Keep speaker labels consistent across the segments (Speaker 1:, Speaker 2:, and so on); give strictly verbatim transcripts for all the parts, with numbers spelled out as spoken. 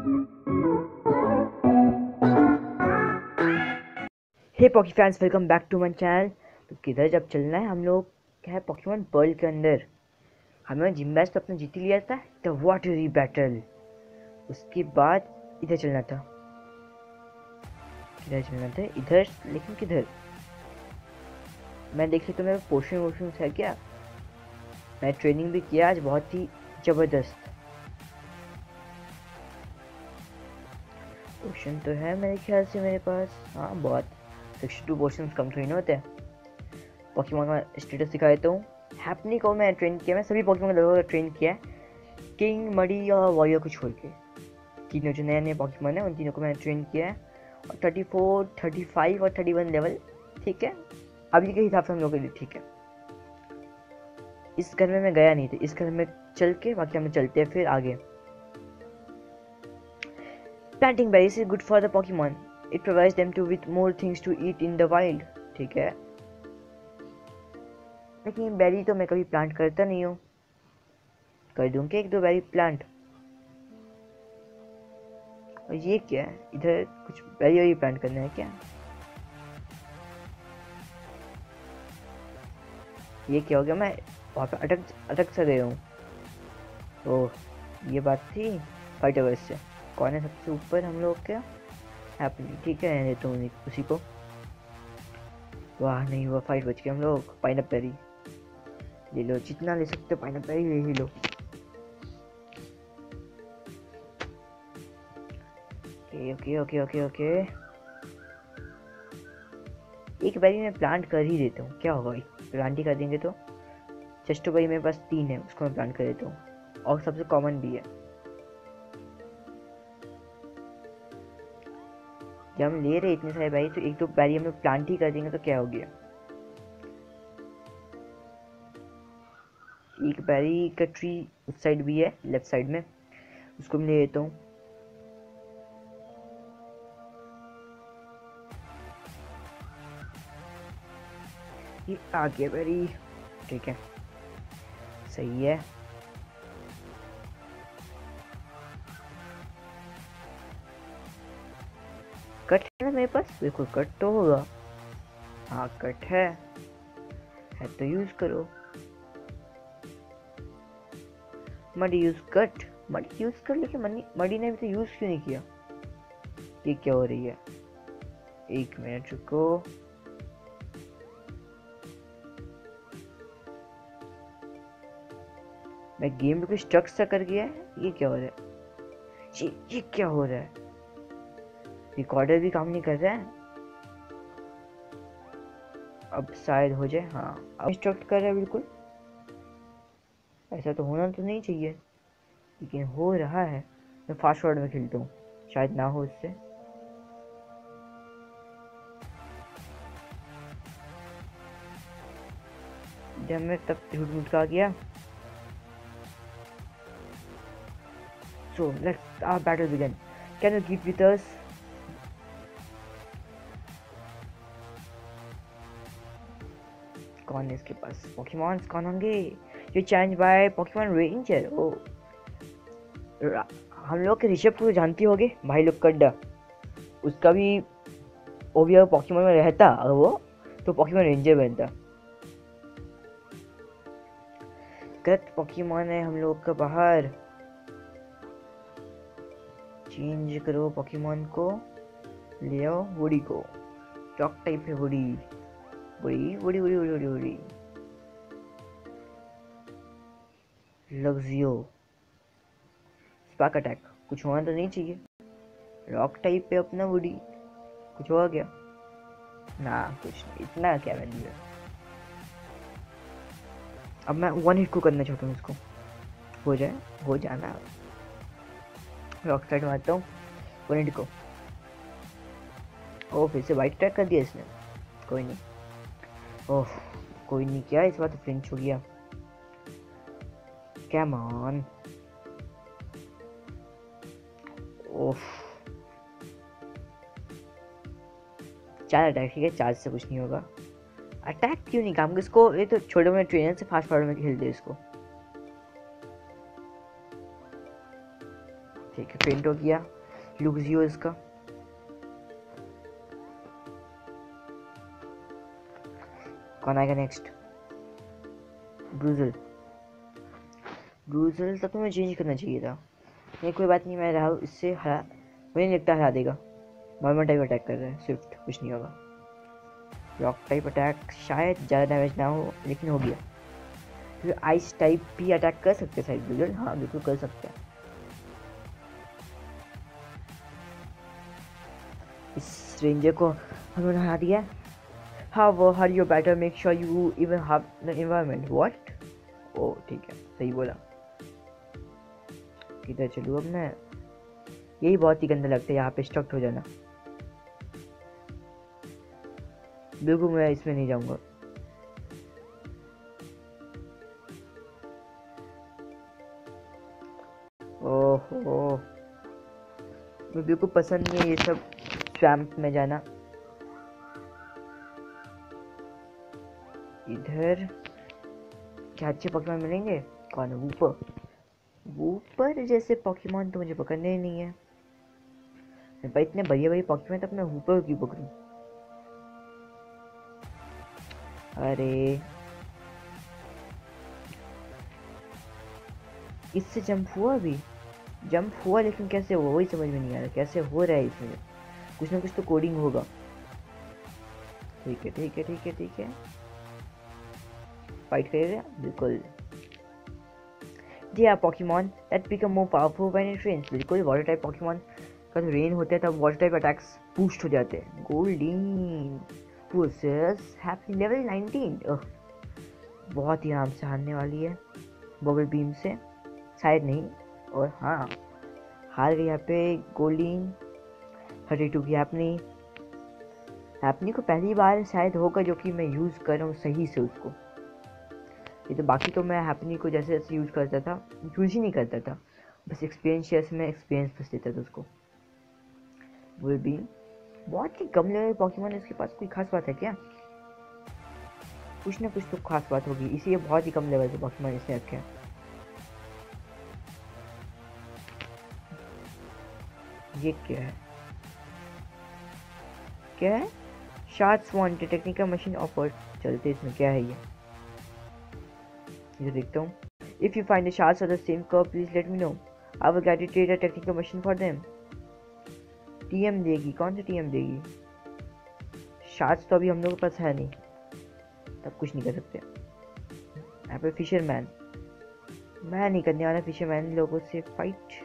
Speaker 1: Hey poki fans, welcome back to my channel. तो किधर जब चलना है हम लोग क्या है पॉकीमोन वर्ल्ड के अंदर। हमें जिम बैच तो अपना जीत लिया था द वाटरी बैटल। उसके बाद इधर चलना था, किधर चलना था इधर, लेकिन किधर मैं देख तो मेरे पोशन वोशन है क्या। मैं ट्रेनिंग भी किया आज बहुत ही ज़बरदस्त। पोशन तो है मेरे ख्याल से मेरे पास, हाँ बहुत सिक्सटी टू पोशन कम थोड़ी ना होते हैं। पॉकीमोन का स्टेटस दिखा देता हूँ। हैपनी को मैं ट्रेन किया, मैं सभी पॉकीमोन को लगभग ट्रेन किया है, किंग मडी और वॉरियर को छोड़ के। तीनों जो नए नए पॉकीमोन है उन तीनों को मैंने ट्रेन किया है। और थर्टी फोर, थर्टी फाइव और थर्टी वन लेवल ठीक है, अभी के हिसाब से हम लोग के लिए ठीक है। इस घर में मैं गया नहीं था, इस घर में चल के बाकी हम चलते हैं फिर आगे। Planting berries is good for the Pokemon, it provides them to with more things to eat in the wild ठीक है। लेकिन बेरी तो मैं कभी प्लांट करता नहीं हूँ, कर दूंगा एक दो बेरी प्लांट। और ये क्या है, इधर कुछ बेरी वेरी प्लांट करना है क्या। ये क्या हो गया, मैं वहाँ पे अटक अटक सा गया हूँ। ओह ये बात थी। फाइट ओवर से कौन है सबसे ऊपर हम लोग क्या, हैपनी ठीक है, रहने देता हूँ उसी को। वाह नहीं हुआ, फाइट बच गए हम लोग। पाइनअप बेरी ले लो, जितना ले सकते हो पाइनअप बेरी ले ही लो। ओके ओके ओके ओके एक बेरी में प्लांट कर ही देता हूँ, क्या होगा प्लांट ही कर देंगे तो। चेस्टो बेरी मेरे पास तीन है, उसको मैं प्लांट कर देता हूँ और सबसे कॉमन भी है। जब हम ले रहे इतने सारे बेरी तो एक दो बेरी हम लोग प्लांट ही कर देंगे तो क्या हो गया। एक बेरी का ट्री उस साइड भी है, लेफ्ट साइड में, उसको मैं ले लेता हूँ। ये आ गया बेरी ठीक है, सही है। कट है ना मेरे पास, बिल्कुल कट तो होगा, हाँ कट है है तो यूज करो। मडी यूज कट, मडी यूज कर, लेकिन मनी मडी ने भी तो यूज क्यों नहीं किया। ये क्या हो रही है, एक मिनट रुको। मैं गेम में कुछ स्ट्रक सा कर गया है, ये क्या हो रहा है, ये ये क्या हो रहा है। रिकॉर्डर भी काम नहीं कर रहा है, अब शायद हो जाए। हाँ अब इंस्ट्रक्ट कर रहा है बिल्कुल, ऐसा तो होना तो नहीं चाहिए लेकिन हो रहा है। मैं फास्ट फॉरवर्ड में खेलता हूँ, शायद ना हो इससे। जब मैं तब झूठ मूठ का गया। So let's our battle begin. Can you keep with us? कौन है इसके पास पॉकीमॉन्स, कौन होंगे। ये चैलेंज बाय पॉकीमॉन रेंजर। ओ हम लोग के ऋषभ को जानती होगे, भाई लोग कड्डा, उसका भी वो भी अगर पॉकीमॉन में रहता अगर वो तो पॉकीमॉन रेंजर बनता। गलत पॉकीमॉन है हम लोग का बाहर, चेंज करो पॉकीमॉन को, ले आओ वुडी को। चॉक टाइप है Woody, Woody Woody Woody Woody Woody Woody Luxio spark attack, कुछ होना तो नहीं चाहिए। रॉक टाइप पे अपना वुडी, कुछ हुआ क्या ना, कुछ नहीं, इतना क्या वैल्यू है। अब मैं वन हिट को करना चाहता हूँ, इसको हो जाए, हो जाना। रॉक साइड मारता हूँ वन हिट को। ओ फिर से वाइट अटैक कर दिया इसने, कोई नहीं। ओह कोई नहीं, क्या इस बार तो फ्लिंच हो गया। कैम ऑन, ओह चार अटैक ठीक है, चार्ज से कुछ नहीं होगा। अटैक क्यों नहीं काम, इसको ये तो छोटे मोटे ट्रेनर से फास्ट फॉरवर्ड में खेल दे इसको। ठीक है फेंट हो गया, लुक्सियो इसका, कौन आएगा नेक्स्ट? ब्रूजल। ब्रूजल तब तो मैं चेंज करना चाहिए था। नहीं कोई बात नहीं, मैं रहा इससे हरा, मुझे नहीं लगता हरा देगा। नॉर्मल टाइप अटैक कर रहा है स्विफ्ट, कुछ नहीं होगा। रॉक टाइप अटैक शायद ज़्यादा डैमेज ना हो, लेकिन हो गया। फिर आइस टाइप भी अटैक कर सकते हैं शायद ब्रूजल, हाँ बिल्कुल कर सकते हैं। इस रेंजर को हमने हरा दिया। However, you better make sure you even have the environment. What? ओ ठीक है, सही बोला। किधर चलूँ अब मैं? यही बहुत ही गंदा लगता है, यहाँ पे स्टक हो जाना। बिल्कुल मैं इसमें नहीं जाऊँगा। ओहो, मुझे बिल्कुल पसंद नहीं है ये सब स्वैम्प में जाना। इधर क्या अच्छे पोकेमॉन मिलेंगे? कौन है? वूपर। वूपर जैसे पोकेमॉन तो मुझे पकड़ने ही नहीं है भाई, इतने बढ़िया बढ़िया पोकेमॉन तब मैं वूपर क्यों पकड़ूं? अरे इससे जंप हुआ भी, जंप हुआ लेकिन कैसे हुआ वही समझ में नहीं आ रहा, कैसे हो रहा है इसमें? कुछ ना कुछ तो कोडिंग होगा। ठीक है ठीक है ठीक है ठीक है, फाइट करेगा बिल्कुल। There are Pokemon that become more powerful when it rains. बिल्कुल वाटर टाइप Pokemon का जो रेन होता है तब वाटर टाइप अटैक्स बूस्ट हो जाते हैं। Goldeen versus happy level nineteen, बहुत ही आराम से हारने वाली है बबल बीम से, शायद नहीं। और हाँ हार गई यहाँ पे गोल्डीन। थर्टी टू की हैपनी। हैपनी को पहली बार शायद होगा जो कि मैं यूज़ कर रहा हूँ सही से उसको। ये तो बाकी तो मैं हैपनी को जैसे जैसे यूज़ करता था यूज़ ही नहीं करता था, बस एक्सपीरियंस शेयर में एक्सपीरियंस बस देता था उसको। विल बी बहुत ही कम लेवल पोकेमॉन, इसके पास कोई खास बात है क्या? कुछ ना कुछ तो खास बात होगी, इसीलिए बहुत ही कम लेवल के पोकेमॉन इसने रखे हैं। ये क्या है? क्या है? Shards wanted technical machine offer. चलते इसमें क्या है ये ये देखता हूँ। If you find the shards of the same curve please let me know, I will get trade a technical machine for them. TM देगी? कौन सी टीएम देगी? शार्ट्स तो अभी हम लोग के पास है नहीं, तब कुछ नहीं कर सकते। यहाँ पे फिशरमैन, मैं नहीं करने वाला फिशरमैन लोगों से फाइट।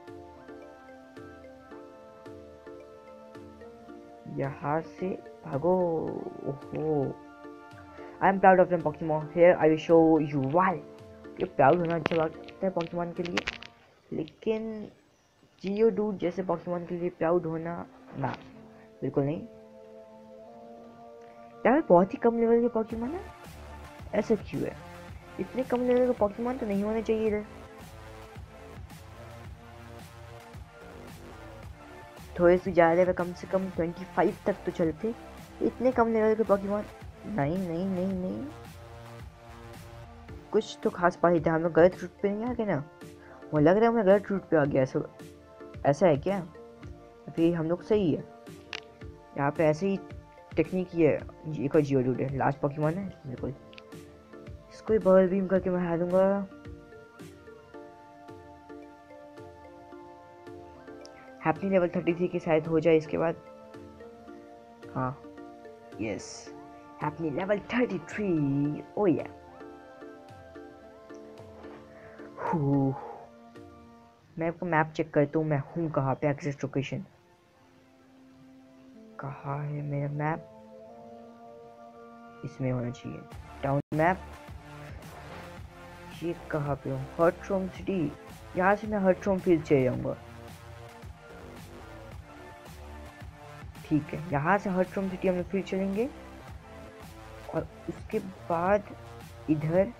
Speaker 1: यहाँ से भागो। ओहो, I am proud of them Pokemon, here I will show you why. ये प्राउड होना अच्छा बात है पोकेमॉन के लिए, लेकिन जियोडूड जैसे पोकेमॉन के लिए प्राउड होना ना, बिल्कुल नहीं। यार बहुत ही कम लेवल के पोकेमॉन है, ऐसा क्यों है? इतने कम लेवल के पोकेमॉन तो नहीं होने चाहिए इधर। थोड़े से ज़्यादा लेवल, कम से कम पच्चीस तक तो चलते। इतने कम लेवल के पोकेमॉन नहीं नहीं नहीं नहीं, कुछ तो खास बात है। हम लोग गलत रूट पे नहीं आ गए ना? मुझे लग रहा है मैं गलत रूट पे आ गया। ऐसा ऐसा है क्या? फिर हम लोग सही है। यहाँ पे ऐसे ही टेक्निक ही है। एक और जियोडूड है, लास्ट पोकेमॉन है बिल्कुल। इसको ही बबल बीम करके मैं हरा दूंगा। हैपनी लेवल थर्टी थ्री की शायद हो जाए इसके बाद। हाँ yes, Happiny level thirty three. ओ या मैं आपको मैप चेक करता हूँ, मैं हूँ कहाँ पे, एग्जैक्ट लोकेशन कहाँ है मेरा मैप? इसमें होना चाहिए टाउन मैप। ये कहाँ पे हूँ? Hearthome city. यहाँ से मैं हर्टरोम फील्ड चले जाऊँगा। ठीक है, यहाँ से हर्टरोम सिटी हम लोग फिर चलेंगे और उसके बाद इधर।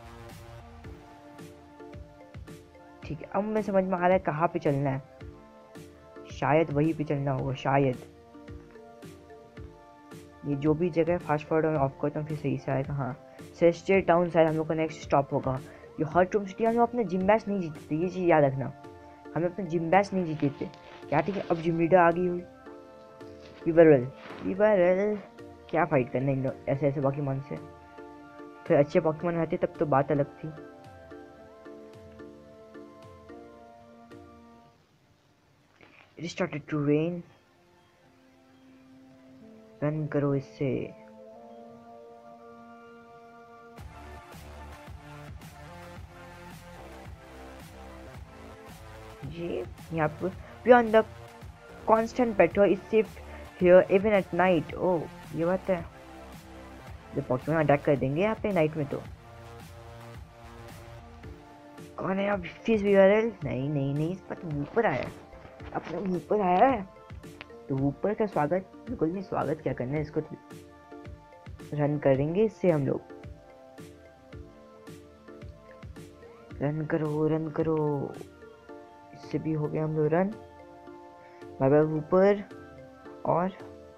Speaker 1: ठीक है, अब मैं समझ में आ रहा है कहाँ पे चलना है। शायद वहीं पे चलना होगा शायद। ये जो भी जगह है फास्ट फॉरवर्ड में ऑफ करता हूँ फिर सही से आएगा। हाँ, सेस्टर टाउन शायद हम लोग का नेक्स्ट स्टॉप होगा। ये हर्टरोम सिटी हम लोग अपने जिम मैच नहीं जीतते, ये चीज़ याद रखना। हमें अपने जिम बैच नहीं जीते थे क्या। ठीक है, अब जिम लीडर आ गई हुई विबरल। विबरल क्या फाइट करना इन लोग ऐसे ऐसे पॉकीमॉन से। फिर अच्छे पॉकीमॉन रहते तब तो बात अलग थी। It started to rain. Run करो इससे। ये यहाँ पर beyond the constant patrol is safe here even at night। ओह ये बात है, जब पॉकीमॉन अटैक कर देंगे यहाँ पे नाइट में तो। कौन है अब फिश विवरल? नहीं नहीं नहीं, इस पर तो ऊपर आया है, अपने ऊपर आया है तो ऊपर का स्वागत बिल्कुल नहीं। स्वागत क्या करना है, इसको तो रन करेंगे इससे हम लोग। रन करो रन करो, इससे भी हो गया हम लोग रन। बाय बाय ऊपर। और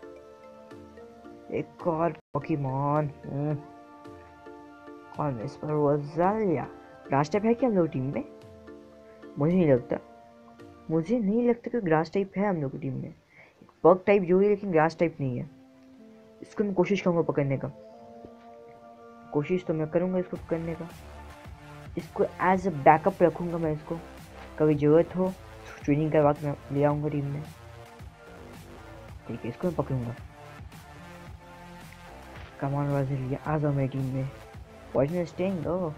Speaker 1: एक और पॉकीमॉन। कौन है इस पर? रोज़ालिया। ग्रास टाइप है क्या हम लोग टीम में? मुझे नहीं लगता, मुझे नहीं लगता कि ग्रास टाइप है हम लोग की टीम में। बग टाइप जो है लेकिन ग्रास टाइप नहीं है। इसको मैं कोशिश करूँगा पकड़ने का, कोशिश तो मैं करूँगा इसको पकड़ने का। इसको एज अ बैकअप रखूँगा मैं, इसको कभी ज़रूरत हो ट्रेनिंग करवा के मैं ले आऊँगा टीम में। ठीक है, इसको मैं पकड़ूँगा। कम ऑन रोज़ालिया, आ जाओ मेरी टीम में। Poison sting. ओह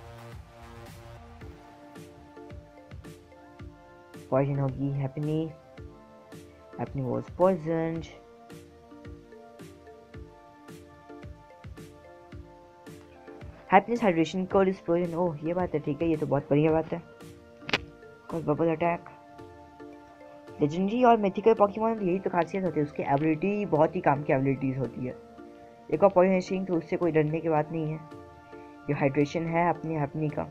Speaker 1: पॉइजन होगी Happiny. Happiny was poisoned. Happiness hydration code is poison. ओह ये बात है, ठीक है, ये तो बहुत बढ़िया बात है। Call bubble attack. लेजेंडरी और मिथिकल पॉकीमॉन यही तो खासियत होती है, उसकी एबिलिटी बहुत ही काम की एबिलिटीज होती है। एक और पॉइजन स्टिंग तो उससे कोई डरने की बात नहीं है। ये हाइड्रेशन है अपनी हैप्पनी का।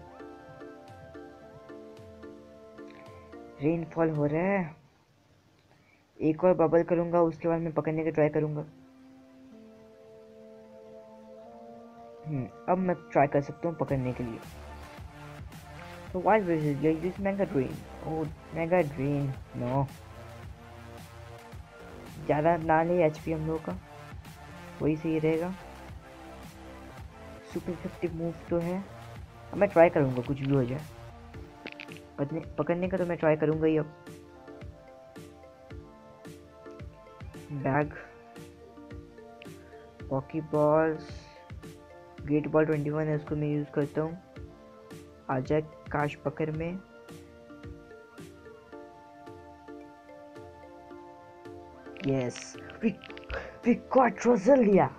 Speaker 1: रेनफॉल हो रहा है, एक और बबल करूंगा, उसके बाद मैं पकड़ने का ट्राई करूंगा। हम्म अब मैं ट्राई कर सकता हूँ पकड़ने के लिए। तो wild versus use mega drain. ओह मेगा ड्रेन नो, ज़्यादा ना ले एचपी हम लोगों का, वही सही रहेगा। सुपर इफेक्टिव मूव तो है, अब मैं ट्राई करूंगा कुछ भी हो जाए। पकड़ने पकड़ने का तो मैं ट्राई करूंगा ही। अब bag, poke balls, great ball twenty one है, उसको मैं यूज़ करता हूँ। आ जाए काश पकड़ में। Yes we we got Roselia.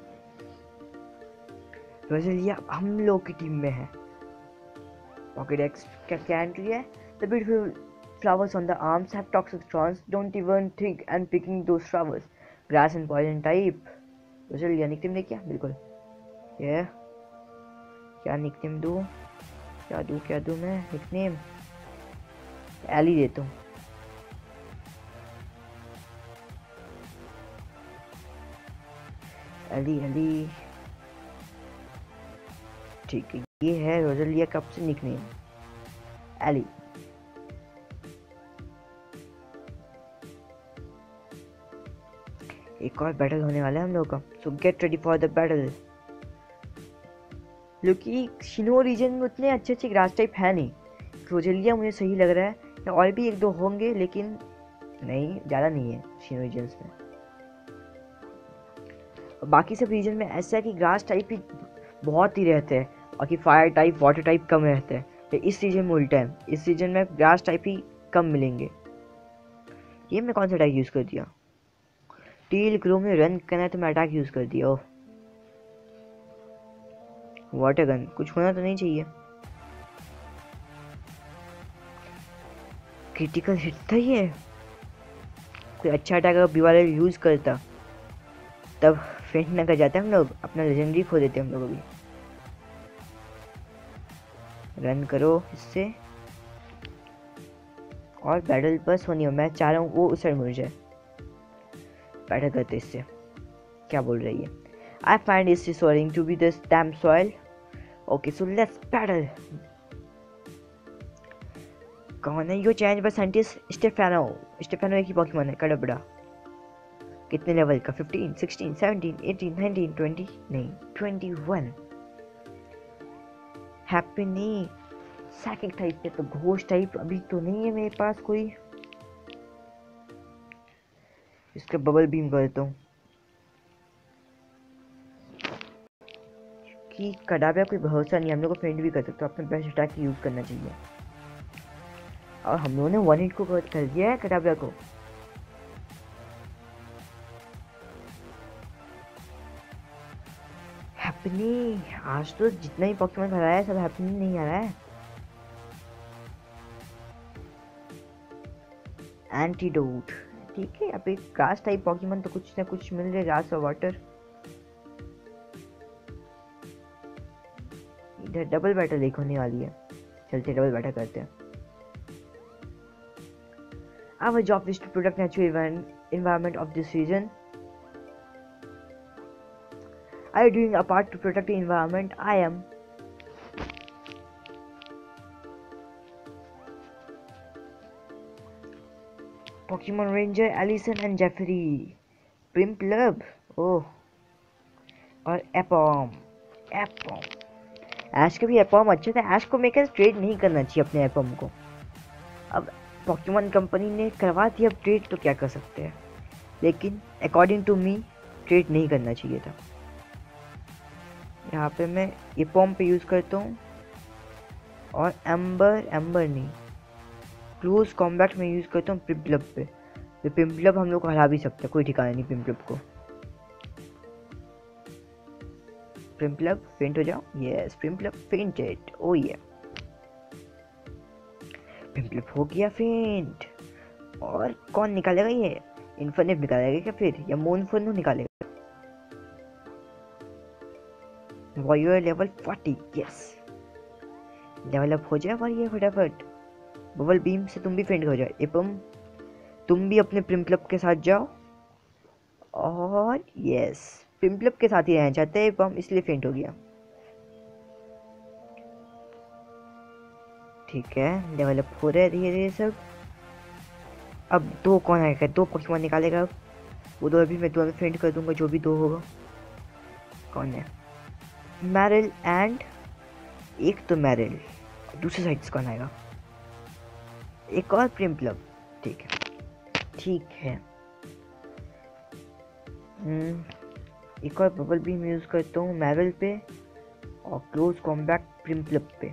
Speaker 1: Roselia हम लोग की टीम में है। Pokédex क्या entry है? The beautiful flowers on the arms have toxic thorns. Don't even think and picking those flowers. Grass and poison type. Roselia nickname दे क्या? बिल्कुल। ये क्या निकनेम दूँ? क्या दूँ क्या दूँ मैं निकनेम? एली देता हूँ। एली एली ठीक है, ये है रोज़ालिया का सबसे निकनेम एली। एक और बैटल होने वाला है हम लोग का, so get ready for the battle. क्योंकि शिनो रीजन में उतने अच्छे अच्छे ग्रास टाइप है नहीं। रोज़ालिया मुझे सही लग रहा है, या और भी एक दो होंगे लेकिन नहीं, ज़्यादा नहीं है शिनो रीजन्स में। बाकी सब रीजन में ऐसा है कि ग्रास टाइप ही बहुत ही रहते हैं, बाकी फायर टाइप वाटर टाइप कम रहते हैं। तो इस सीजन में उल्टा है, इस सीजन में ग्रास टाइप ही कम मिलेंगे। ये मैं कौन सा अटैक यूज़ कर दिया? टील ग्रो में रन करना है तो मैं अटैक यूज़ कर दिया। ओह वाटर गन, कुछ होना तो नहीं चाहिए। क्रिटिकल हिट था ये। कोई अच्छा अटैक अगर बीवाले यूज़ करता तब फेंट ना कर जाते हम लोग, अपना लेजेंडरी खो देते हम लोग। अभी रन करो इससे और बैटल बस होनी हो। मैं चाह रहा हूँ वो उस साइड मुड़ जाए। बैटल करते इससे। क्या बोल रही है? I find it's reassuring to be this damn soil. Okay so let's battle. कौन है यो change by scientist Stefano. Stefano एक ही पॉकीमोन है कड़बड़ा। कितने लेवल का? Fifteen, sixteen, seventeen, eighteen, nineteen, twenty नहीं ट्वेंटी वन। हैप्पी नहीं साइकिक टाइप पे तो घोस्ट टाइप अभी तो नहीं है मेरे पास कोई। इसका बबल बीम कर देता हूँ कि कडाबिया कोई भरोसा नहीं, हम लोग को फ्रेंड भी कर सकते हो, अपने बेस्ट अटैक यूज करना चाहिए। और हम लोगों ने वन हिट को कर दिया है कडाबिया को। हैप्पनी आज तो जितना ही पॉकीमोन हराया है सब हैप्पनी नहीं आ रहा है। एंटीडोट ठीक है, अब एक ग्रास टाइप पॉकीमोन तो कुछ ना कुछ मिल रहे, ग्रास और वाटर। इधर डबल बैटल एक होने वाली है, चलते डबल बैटल करते हैं। Our job is to protect natural environment of this region. Are you doing a part to protect the environment? I am. Pokemon Ranger, Allison and Jeffrey. Prinplup. Oh. और एपॉम एपॉम ऐश का भी एपॉम अच्छा था। ऐश को मेकर ट्रेड नहीं करना चाहिए अपने एपॉम को। अब पॉकीमोन कंपनी ने करवा दिया अब ट्रेड तो क्या कर सकते हैं, लेकिन अकॉर्डिंग टू मी ट्रेड नहीं करना चाहिए था। यहाँ पे मैं एपॉम पे यूज़ करता हूँ और एम्बर एम्बर नहीं क्लोज कॉम्बैट में यूज़ करता हूँ पिम्पलप पे। तो पिम्पलप हम लोग को हरा भी सकते हैं, कोई ठिकाना नहीं पिम्पलप को। पिम्पलप फेंट हो जाओ। Yes पिम्पलप fainted. ओ ये पिम्पलप हो गया फेंट। और कौन निकालेगा ये? इन्फिनिट निकालेगा क्या फिर, या मोनफोनो निकालेगा? Warrior level forty. Yes level up हो जाए वॉरियर फटाफट। बबल बीम से तुम भी फेंट हो जाए। एपम तुम भी अपने पिम्पलप के साथ जाओ। और यस पिम्पलप के साथ ही रहना चाहते हैं एपम, इसलिए फेंट हो गया। ठीक है लेवल अप हो रहा है धीरे धीरे सब। अब दो कौन आएगा? दो पॉकीमोन निकालेगा अब। वो दो अभी मैं दो में फेंट कर दूंगा, जो भी दो होगा। कौन है? मैरिल एंड एक तो मैरिल, दूसरी साइड से कौन आएगा? एक और पिम्पलप। ठीक है ठीक है। हम्म एक और बबल बीम यूज करता हूँ मैरिल पे और क्लोज कॉम्बैट पिम्पलप पे।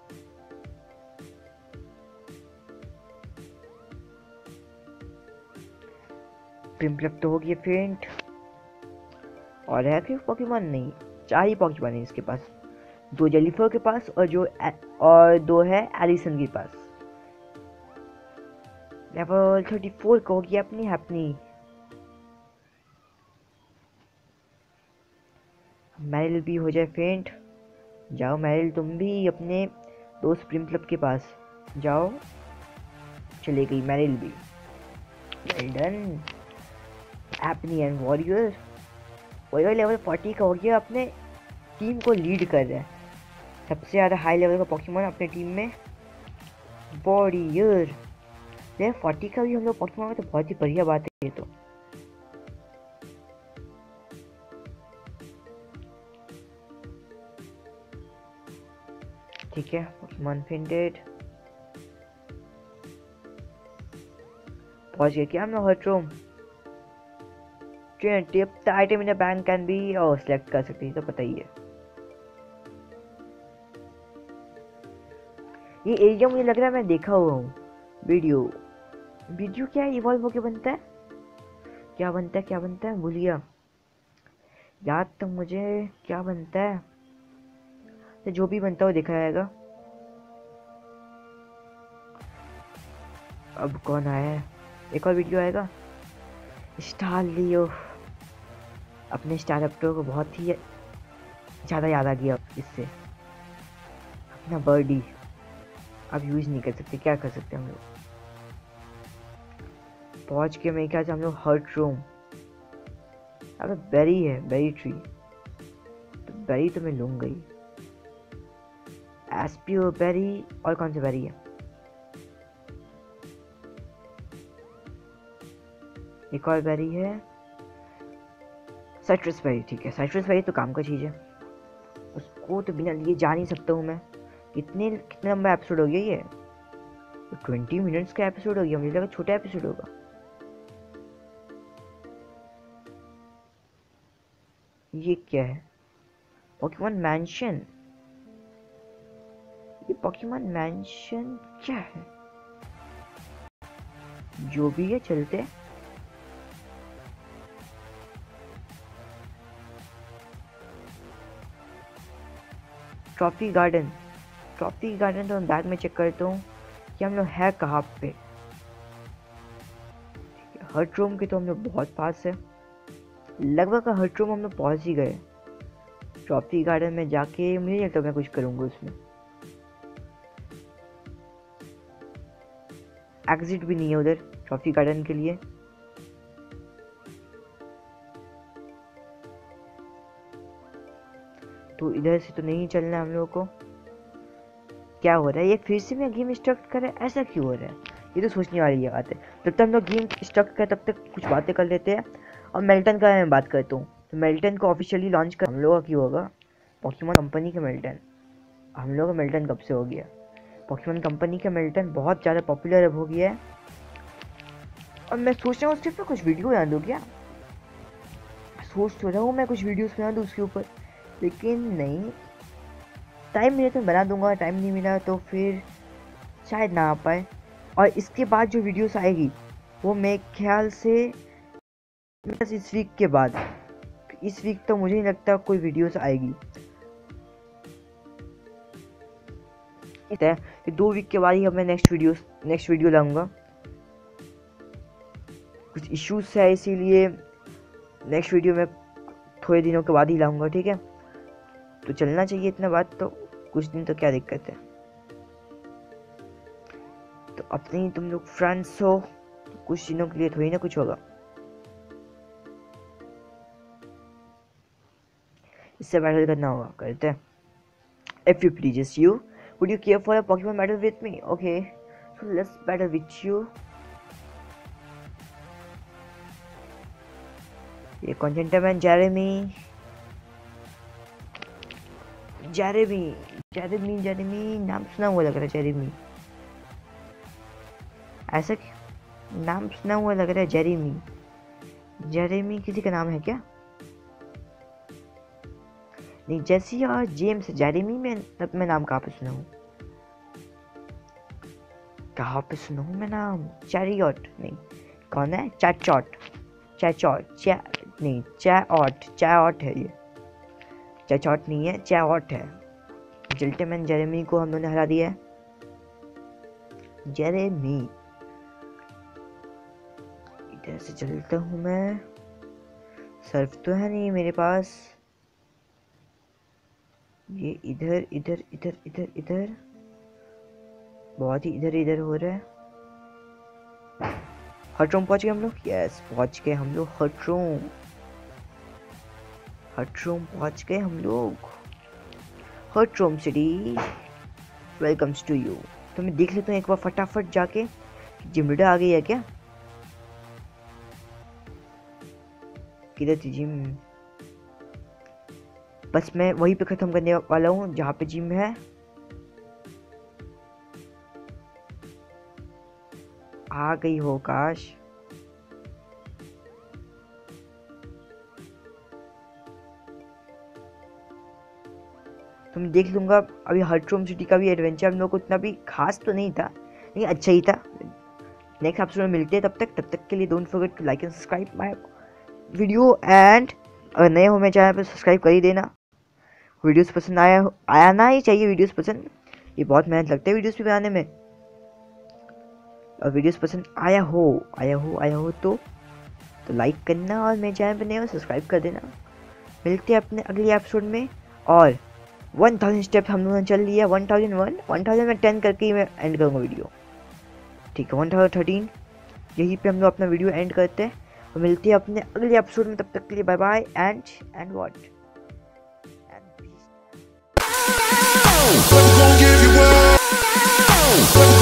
Speaker 1: पिम्पलप तो हो गया फेंट। और है कि पॉकीमोन नहीं, चार ही पॉकीमोन है इसके पास। दो जेलीफर के पास और जो और दो है एलिसन के पास। लेवल थर्टी फोर का हो गया अपनी हैप्पनी। मैरिल भी हो जाए फेंट। जाओ मैरिल तुम भी अपने दोस्त पिम्पलप के पास जाओ। चले गई मैरिल भी। Well done. Happiny and warrior. Warrior level forty का हो गया, अपने टीम को लीड कर रहा है। सबसे ज़्यादा हाई लेवल का पॉकीमोन अपने टीम में वॉरियर। लेवल फोर्टी का भी हम लोग पॉकीमोन में तो बहुत ही बढ़िया बात है ये तो। ठीक है पॉकीमोन फेंटेड। पहुंच गया क्या हम लोग Hearthome? Tip the item in the bank can be और सिलेक्ट कर सकते हैं तो पता ही है। ये एरिया मुझे लग रहा है मैं देखा हुआ हूँ वीडियो। वीडियो क्या इवॉल्व होके बनता है? क्या बनता है क्या बनता है भूल गया। याद तो मुझे क्या बनता है, तो जो भी बनता हो देखा जाएगा। अब कौन आया है? एक और वीडियो आएगा। Star Leo. अपने स्टार रैप्टर को बहुत ही ज़्यादा याद आ गया इससे। अपना बर्डी अब यूज़ नहीं कर सकते, क्या कर सकते हम लोग? पहुंच के मेरे ख्याल से हम लोग हर्ट रूम। अब बेरी है, बेरी ट्री तो बेरी तो मैं लूँगा ही। एस्पियो बेरी और कौन सी बेरी है? एक और बेरी है साइट्रस बेरी। ठीक है, साइट्रस बेरी तो काम का चीज़ है, उसको तो बिना लिए जा नहीं सकता हूँ मैं। कितने कितना लंबा एपिसोड हो गया ये? ट्वेंटी मिनट्स का एपिसोड हो गया, मुझे लगा छोटा एपिसोड होगा। ये क्या है? Pokemon mansion. ये पोकेमॉन मैंशन क्या है? जो भी है चलते। ट्रॉफी गार्डन, ट्रॉफी गार्डन तो मैं बैग में चेक करता हूँ कि हम लोग है कहाँ पे। हर रूम के तो हम लोग बहुत पास है, लगभग हर रूम हम लोग पहुँच ही गए। ट्रॉफी गार्डन में जाके मुझे नहीं लगता मैं कुछ करूँगा उसमें। एग्जिट भी नहीं है उधर ट्रॉफी गार्डन के लिए। तो इधर से तो नहीं चलना है हम लोगों को। क्या हो रहा है? ये फिर से मैं गेम स्टार्ट कर रहा है, ऐसा क्यों हो रहा है? ये तो सोचने वाली ये बात है। जब तक हम लोग गेम स्टार्ट कर तब तक कुछ बातें कर लेते हैं। और मेल्टन का मैं बात करता हूँ, तो मेल्टन को ऑफिशियली लॉन्च कर हम लोगों का क्यों होगा? पोकेमॉन कंपनी का मेल्टन। हम लोगों का मेल्टन कब से हो गया? पोकेमॉन कंपनी का मेल्टन बहुत ज़्यादा पॉपुलर अब हो गया है। और मैं सोच रहा हूँ उसके ऊपर कुछ वीडियो बना दूँ क्या? सोच तो रहा हूँ मैं कुछ वीडियोस बना दूँ उसके ऊपर, लेकिन नहीं, टाइम मिले तो बना दूंगा, टाइम नहीं मिला तो फिर शायद ना आ पाए। और इसके बाद जो वीडियोस आएगी वो मेरे ख्याल से बस इस वीक के बाद, इस वीक तो मुझे नहीं लगता कोई वीडियोस आएगी। कि दो वीक के बाद ही अब मैं नेक्स्ट वीडियो नेक्स्ट वीडियो लाऊंगा। कुछ इश्यूज है इसीलिए नेक्स्ट वीडियो में थोड़े दिनों के बाद ही लाऊंगा। ठीक है, तो चलना चाहिए इतना बात, तो कुछ दिन तो क्या दिक्कत है। तो अपने ही तुम लोग फ्रेंड्स हो, तो कुछ दिनों के लिए थोड़ी ना कुछ होगा। इससे बैटल करना होगा, करते हैं। If you pleases you, would you care for a Pokemon battle with me? Okay, so let's battle with you. ये कौन gentleman? Jeremy, Jeremy, Jeremy, Jeremy नाम सुना हुआ लग रहा है। जेरेमी, ऐसा नाम सुना हुआ लग रहा है। जेरेमी, जेरेमी किसी का नाम है क्या? नहीं, जेसी और जेम्स। जेरेमी में तब मैं नाम कहाँ पे सुना हूँ? कहाँ पे सुना हूँ मैं नाम? चैरियट नहीं, कौन है? चैचॉट, चैचॉट, चा नहीं, चैऑट, चैऑट है ये। चैचॉट नहीं है, चैऑट है। जेंटलमैन जेरेमी को हम लोगों ने हरा दिया है। जेरेमी, इधर से चलता हूँ मैं। सर्फ तो है नहीं मेरे पास। ये इधर इधर इधर इधर इधर बहुत ही इधर इधर हो रहा है। हट रूम पहुंच गए हम लोग। यस, पहुंच गए हम लोग हट रूम। हट रूम पहुंच गए हम लोग। हट रूम सिटी वेलकम्स टू यू। तो मैं देख लेता हूँ एक बार फटाफट जाके जिम लीडर आ गई है क्या? किधर थी जिम? बस मैं वहीं पे खत्म करने वाला हूँ जहाँ पे जिम है। आ गई हो काश। तो मैं देख लूंगा। अभी हट रूम सिटी का भी एडवेंचर हम लोग को उतना भी खास तो नहीं था, लेकिन अच्छा ही था। नेक्स्ट एपिसोड में मिलते हैं, तब तक तब तक के लिए don't forget to like and subscribe my video. And अगर नए हो मेरे चैनल पर सब्सक्राइब कर ही देना। वीडियोस पसंद आया आया ना ही चाहिए वीडियोस पसंद, ये बहुत मेहनत लगता है वीडियोस भी बनाने में। और वीडियोस पसंद आया हो आया हो आया हो तो तो लाइक करना, और मेरे चैनल पर नए हो सब्सक्राइब कर देना। मिलते हैं अपने अगले एपिसोड में। और वन थाउजेंड स्टेप हम लोगों ने चल लिया। One thousand one one thousand में टेन करके ही मैं एंड करूँगा वीडियो। ठीक है, वन थाउजेंड थर्टीन यहीं पे हम लोग अपना वीडियो एंड करते हैं। और मिलते हैं अपने अगले एपिसोड में। तब तक के लिए bye bye and and what What gon' give you up?